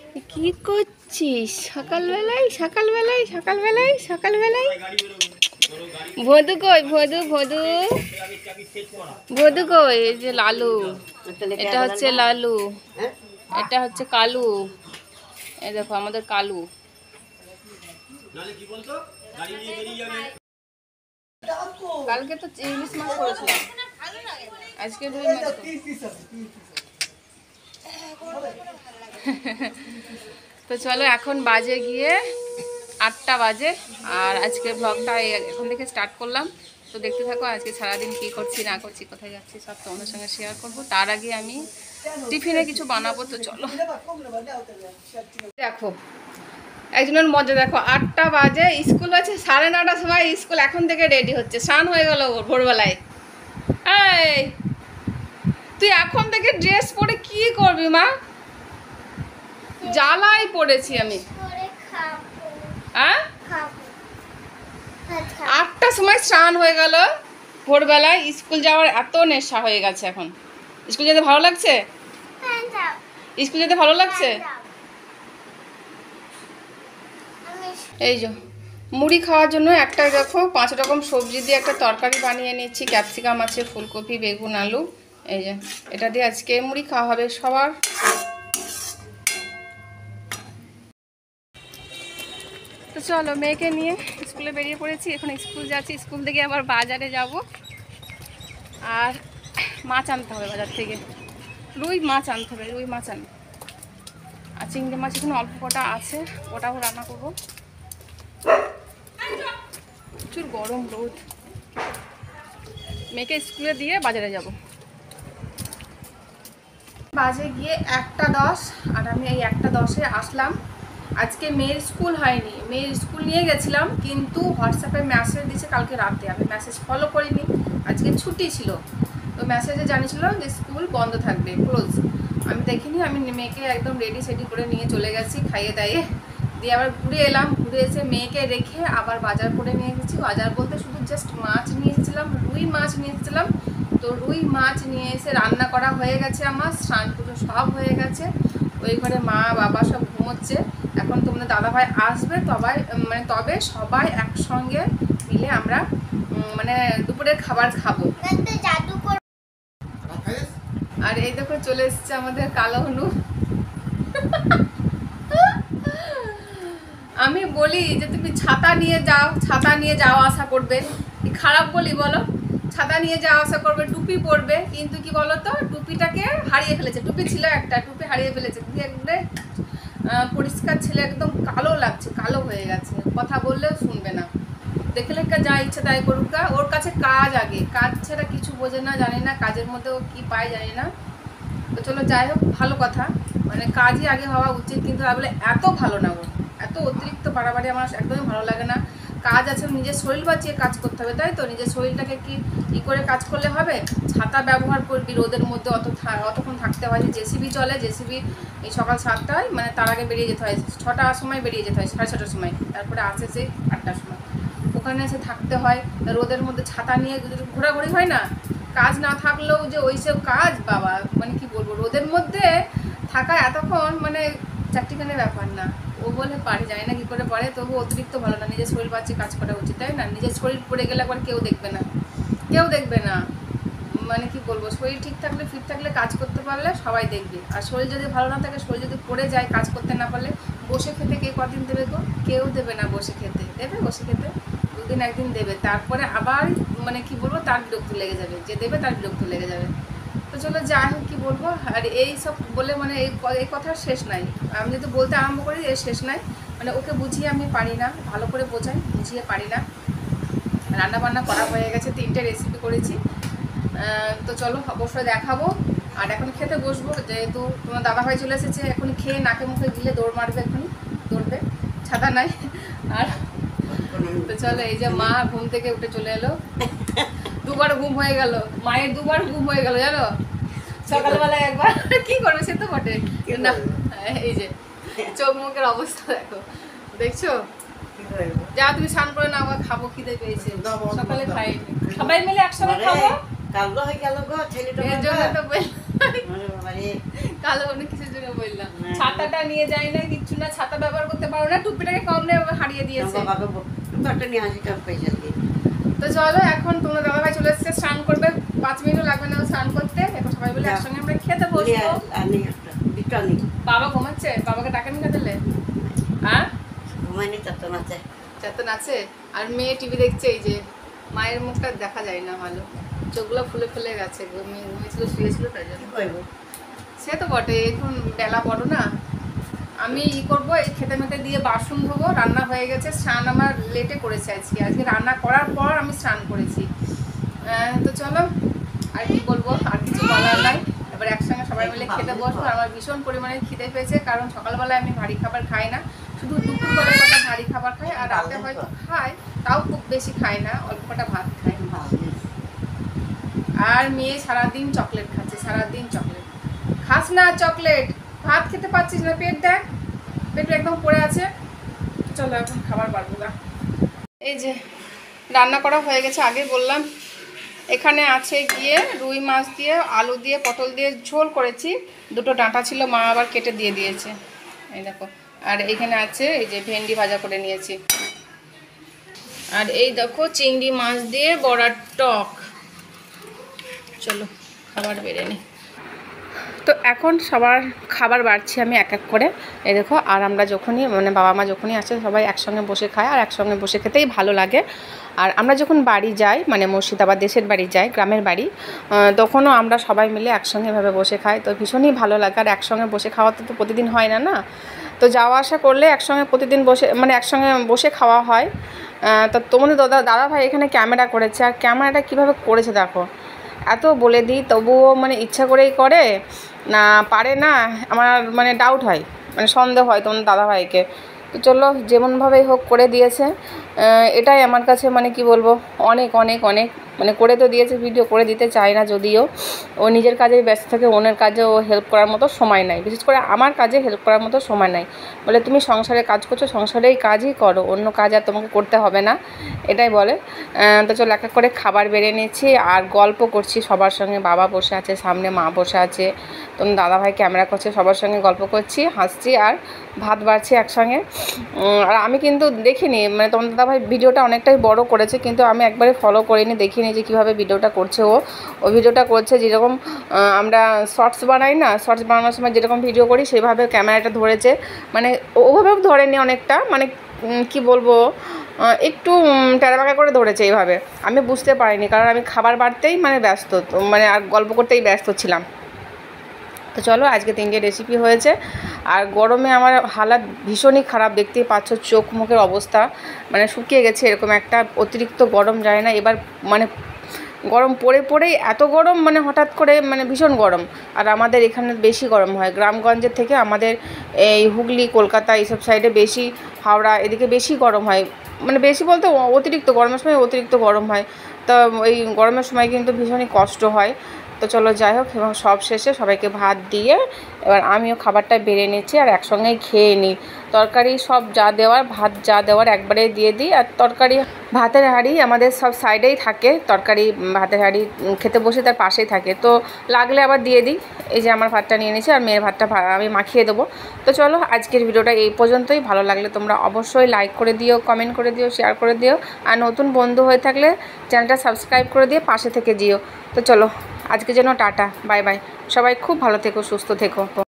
কি করছিস সকালবেলায় সকালবেলায় সকালবেলায় সকালবেলায়? ভদু কই? ভদু ভদু ভদু কই? এই যে লালু, এটা হচ্ছে লালু, এটা হচ্ছে কালু। এই দেখো আমাদের কালু। কালকে তো ইলিশ মাছ করেছিলাম, আজকে রুই মাছ। তো চলো এখন বাজে গিয়ে 8টা বাজে, আর আজকে ব্লগটা এখন থেকে স্টার্ট করলাম। তো দেখতে থাকো আজকে সারাদিন কি করছি না করছি, কোথায় যাচ্ছি সব তোমাদের সঙ্গে শেয়ার করব। তার আগে আমি টিফিনে কিছু বানাবো, তো চলো দেখো একজনের মজা দেখো। 8টা বাজে, স্কুল আছে 9:30টার সময়, স্কুল এখন থেকে রেডি হচ্ছে, স্নান হয়ে গেল ভোরবেলায়। এই তুই এখন থেকে ড্রেস পরে কি করবি মা? জ্বালাই পড়েছি আমি। হ্যাঁ 8টার সময় স্নান হয়ে গেল ভোরবেলায়, স্কুল যাওয়ার এত নেশা হয়ে গেছে এখন। স্কুল যেতে ভালো লাগছে? স্কুল যেতে ভালো লাগছে? এই যে মুড়ি খাওয়ার জন্য একটা দেখো 5 রকম সবজি দিয়ে একটা তরকারি বানিয়ে নিচ্ছি। ক্যাপসিকাম আছে, ফুলকপি, বেগুন, আলু। এই যে এটা দিয়ে আজকে মুড়ি খাওয়া হবে সবার। তো চলো মেয়েকে নিয়ে স্কুলে বেরিয়ে পড়েছি, এখন স্কুল যাচ্ছি। স্কুল থেকে আবার বাজারে যাব, আর মাছ আনতে হবে বাজার থেকে। রুই মাছ আনতে হবে, রুই মাছ আনতে, আর চিংড়ি মাছ এখানে অল্প কটা আছে, ওটাও রান্না করবো। প্রচুর গরম রোদ। মেয়েকে স্কুলে দিয়ে বাজারে যাব। বাজে গিয়ে 1:10, আর আমি এই 1:10-এ আসলাম। আজকে মেয়ের স্কুল হয়নি, মেয়ের স্কুল নিয়ে গেছিলাম, কিন্তু হোয়াটসঅ্যাপে মেসেজ দিয়েছে কালকে রাতে, আমি মেসেজ ফলো করিনি। আজকে ছুটি ছিল, তো মেসেজে জানিয়েছিল যে স্কুল বন্ধ থাকবে, ক্লোজ। আমি দেখিনি, আমি মেয়েকে একদম রেডি সেডি করে নিয়ে চলে গেছি, খাইয়ে দাইয়ে দিয়ে আবার ঘুরে এলাম। ঘুরে এসে মেয়েকে রেখে আবার বাজার করে নিয়ে গেছি। বাজার বলতে শুধু জাস্ট মাছ নিয়ে এসেছিলাম, রুই মাছ নিয়ে এসেছিলাম। তো রুই মাছ নিয়ে এসে রান্না করা হয়ে গেছে, আমার স্নান পুজো সব হয়ে গেছে। ওই ঘরে মা বাবা সব ঘুমোচ্ছে। এখন তোমাদের দাদাভাই আসবে, তবে সবাই একসঙ্গে মিলে আমরা মানে দুপুরের খাবার খাবো। আর এই দেখো চলে এসছে আমাদের কালো হনু। আমি বলি যে তুমি ছাতা নিয়ে যাও, ছাতা নিয়ে যাওয়া আসা করবে, খারাপ বলি বলো? ছাতা নিয়ে যাওয়া আসা করবে, টুপি পরবে, কিন্তু কি বলতো টুপিটাকে হারিয়ে ফেলেছে। টুপি ছিল একটা, টুপি হারিয়ে ফেলেছে। একবারে পরিষ্কার ছেলে, একদম কালো লাগছে, কালো হয়ে গেছে, কথা বললেও শুনবে না। দেখলে যা ইচ্ছা তাই করুক, ওর কাছে কাজ আগে, কাজ ছাড়া কিছু বোঝে না, জানি না কাজের মধ্যে ও কী পায় জানি না। তো চলো যাই হোক, ভালো কথা, মানে কাজই আগে হওয়া উচিত, কিন্তু বলে এত ভালো না, ও এত অতিরিক্ত বাড়াবাড়ি আমার একদমই ভালো লাগে না। কাজ আছে, নিজের শরীর বাঁচিয়ে কাজ করতে হবে, তাই তো? নিজের শরীরটাকে কি করে কাজ করলে হবে? ছাতা ব্যবহার করবি, রোদের মধ্যে অতক্ষণ থাকতে হয়। যে জেসিবি চলে, জেসিবি এই সকাল 7টায়, মানে তার আগে বেরিয়ে যেতে হয়, 6টার সময় বেরিয়ে যেতে হয়, 6:30টার সময়, তারপরে আসে সেই 8টার সময়, ওখানে এসে থাকতে হয় রোদের মধ্যে। ছাতা নিয়ে ঘোরাঘুরি হয় না, কাজ না থাকলেও যে ওইসব কাজ, বাবা মানে কি বলবো, রোদের মধ্যে থাকা এতক্ষণ মানে চারটিখানের ব্যাপার না। ও বলে পারে, জানি না কী করে পারে, তবু অতিরিক্ত ভালো না। নিজের শরীর বাঁচিয়ে কাজ করা উচিত, তাই না? নিজের শরীর পড়ে গেলে একবার কেউ দেখবে না, কেউ দেখবে না। মানে কি বলবো, শরীর ঠিক থাকলে, ফিট থাকলে, কাজ করতে পারলে সবাই দেখবে। আর শরীর যদি ভালো না থাকে, শরীর যদি পড়ে যায়, কাজ করতে না পারলে, বসে খেতে কে কদিন দেবে গো? কেউ দেবে না বসে খেতে। দেবে বসে খেতে? দুদিন একদিন দেবে, তারপরে আবার মানে কি বলবো, তার বিরক্ত লেগে যাবে, যে দেবে তার বিরক্ত লেগে যাবে। তো চলো যাই হোক, কী বলবো, আর এই সব বলে মানে এই কথার শেষ নাই। আমি যদি বলতে আরম্ভ করি এর শেষ নাই। মানে ওকে বুঝিয়ে আমি পারি না, ভালো করে বোঝাই, বুঝিয়ে পারি না। রান্না বান্না করা হয়ে গেছে, 3টে রেসিপি করেছি। তো চলো অবশ্যই দেখাবো। আর এখন খেতে বসবো, যেহেতু তোমার দাদাভাই চলে এসেছে, এখনই খেয়ে নাকে মুখে গিলে দৌড় মারবে, এখনই দৌড়বে, ছাতা নাই। আর তো চলো, এই যে মা ঘুম থেকে উঠে চলে এলো। দুবার ঘুম হয়ে গেল, মায়ের দুবার ঘুম হয়ে গেল জানো, সকালবেলায় একবার। কি করবে সে তো বটে না, এই যে চোখ মুখের অবস্থা দেখো, দেখছো? যা তুমি স্নান করে না, আবার খাবো, খিদে পেয়েছে, সকালে খাইনি, সবাই মিলে একসঙ্গে খাবো। কালো হয়ে গেল গো ছেলেটা। এর জন্য তো কালো অনেক কিছুর জন্য বললাম। ছাতাটা নিয়ে যাই না, কিচ্ছু না, ছাতা ব্যবহার করতে পারো না, টুপিটাকে কম হারিয়ে দিয়েছে। তো চলো এখন তোমরা দাদাভাই চলে এসেছে, স্নান করবে, 5 মিনিটও লাগবে না স্নান করতে। এখন সবাই বলে একসঙ্গে আমরা খেতে বসবো। বাবা ঘুমাচ্ছে, বাবাকে ডাকেন খেতেলে? হ্যাঁ ঘুমায়নি, চেতন আছে। চেতন আছে। আর মেয়ে টিভি দেখছে। এই যে মায়ের মুখটা দেখা যায় না ভালো, চোখগুলো ফুলে ফুলে গেছে, ঘুমিয়েছিল, শুয়েছিল তাই জন্য। সে তো বটে, এখন বেলা বড় না। আমি করবো, এই খেতে মেতে দিয়ে বাসন ধোবো, রান্না হয়ে গেছে। স্নান আমার লেটে করেছে আজকে রান্না করার পর আমি স্নান করেছি। তো চলো, আর কি বলবো, আর কিছু বলার নাই। এবার একসঙ্গে সবাই মিলে খেতে বসবো। আমার ভীষণ পরিমাণে খিদে পেয়েছে, কারণ সকালবেলায় আমি ভারী খাবার খাই না, শুধু দুপুরবেলায় কটা ভারী খাবার খাই, আর রাতে হয়তো খাই, তাও খুব বেশি খাই না, অল্প কটা ভাত খাই। আর মেয়ে সারাদিন চকলেট খাচ্ছে, সারাদিন চকলেট। খাস না চকলেট, ভাত খেতে পাচ্ছিস না, পেট দেখ, পেট একদম পড়ে আছে। চলো এখন খাবার বাড়বো না। এই যে রান্না করা হয়ে গেছে, আগে বললাম। এখানে আছে গিয়ে রুই মাছ দিয়ে, আলু দিয়ে, পটল দিয়ে ঝোল করেছি। 2টো ডাঁটা ছিল, মা আবার কেটে দিয়ে দিয়েছে, এই দেখো। আর এইখানে আছে এই যে ভেন্ডি ভাজা করে নিয়েছি। আর এই দেখো চিংড়ি মাছ দিয়ে বড়ার টক। চলো খাবার বেড়ে নিই। তো এখন সবার খাবার বাড়ছি আমি এক এক করে, এই দেখো। আর আমরা যখনই মানে বাবা মা যখনই আসে সবাই একসঙ্গে বসে খায়, আর একসঙ্গে বসে খেতেই ভালো লাগে। আর আমরা যখন বাড়ি যাই, মানে মুর্শিদাবাদ দেশের বাড়ি যাই, গ্রামের বাড়ি, তখনও আমরা সবাই মিলে একসঙ্গে এভাবে বসে খাই। তো ভীষণই ভালো লাগে। আর একসঙ্গে বসে খাওয়া তো প্রতিদিন হয় না, না। তো যাওয়া আসা করলে একসঙ্গে প্রতিদিন বসে, মানে একসঙ্গে বসে খাওয়া হয়। তো তোমাদের দাদাভাই এখানে ক্যামেরা করেছে, আর ক্যামেরাটা কীভাবে করেছে দেখো। এত বলে দিই তবুও মানে ইচ্ছা করেই করে না, পারে না। আমার মানে ডাউট হয়, মানে সন্দেহ হয় তোমার দাদাভাইকে। তো চলো, যেমনভাবেই হোক করে দিয়েছে। এটাই আমার কাছে মানে কি বলবো, অনেক অনেক অনেক মানে করে তো দিয়েছে। ভিডিও করে দিতে চায় না যদিও, ও নিজের কাজে ব্যস্ত থাকে, অন্যের কাজে ও হেল্প করার মতো সময় নাই, বিশেষ করে আমার কাজে হেল্প করার মতো সময় নাই। বলে তুমি সংসারে কাজ করছো, সংসারেই কাজই করো, অন্য কাজ আর তোমাকে করতে হবে না, এটাই বলে। তো চলো এক এক করে খাবার বেড়ে নিচ্ছি আর গল্প করছি সবার সঙ্গে। বাবা বসে আছে সামনে, মা বসে আছে, তোমার দাদাভাই ক্যামেরা করছে, সবার সঙ্গে গল্প করছি, হাসছি আর ভাত বাড়ছি একসঙ্গে। আর আমি কিন্তু দেখিনি, মানে তোমার দাদাভাই ভিডিওটা অনেকটাই বড় করেছে, কিন্তু আমি একবারে ফলো করিনি, দেখিনি যে কীভাবে ভিডিওটা করছে ও ভিডিওটা করছে যেরকম আমরা শর্টস বানাই না, শর্টস বানানোর সময় যেরকম ভিডিও করি সেভাবে ক্যামেরাটা ধরেছে। মানে ওভাবেও ধরেনি অনেকটা, মানে কি বলবো, একটু টেরাবাঁকা করে ধরেছে এইভাবে। আমি বুঝতে পারিনি, কারণ আমি খাবার বাড়তেই মানে ব্যস্ত, মানে আর গল্প করতেই ব্যস্ত ছিলাম। তো চলো, আজকে 3টে রেসিপি হয়েছে। আর গরমে আমার হালাত ভীষণই খারাপ, দেখতেই পাচ্ছ, চোখ মুখের অবস্থা মানে শুকিয়ে গেছে, এরকম একটা অতিরিক্ত গরম যায় না এবার, মানে গরম পড়েই এত গরম, মানে হঠাৎ করে মানে ভীষণ গরম। আর আমাদের এখানে বেশি গরম হয়, গ্রামগঞ্জের থেকে আমাদের এই হুগলি, কলকাতা এইসব সাইডে বেশি, হাওড়া এদিকে বেশি গরম হয়, মানে বেশি বলতে অতিরিক্ত গরমের সময় অতিরিক্ত গরম হয়। তো এই গরমের সময় কিন্তু ভীষণই কষ্ট হয়। তো চলো যাই হোক, এবং সব শেষে সবাইকে ভাত দিয়ে এবার আমিও খাবারটা বেড়ে নিচ্ছি আর একসঙ্গেই খেয়ে নিই। তরকারি সব যা দেওয়ার, ভাত যা দেওয়ার একবারে দিয়ে দিই। আর তরকারি, ভাতের হাঁড়ি আমাদের সব সাইডেই থাকে, তরকারি ভাতের হাঁড়ি খেতে বসে তার পাশেই থাকে, তো লাগলে আবার দিয়ে দিই। এই যে আমার ভাতটা নিয়ে নিয়েছি আর মেয়ের ভাতটা আমি মাখিয়ে দেবো। তো চলো, আজকের ভিডিওটা এই পর্যন্তই। ভালো লাগলে তোমরা অবশ্যই লাইক করে দিও, কমেন্ট করে দিও, শেয়ার করে দিও। আর নতুন বন্ধু হয়ে থাকলে চ্যানেলটা সাবস্ক্রাইব করে দিয়ে পাশে থেকে যেও। তো চলো, আজকে যেন টাটা, বাই বাই। সবাই খুব ভালো থেকো, সুস্থ থেকো।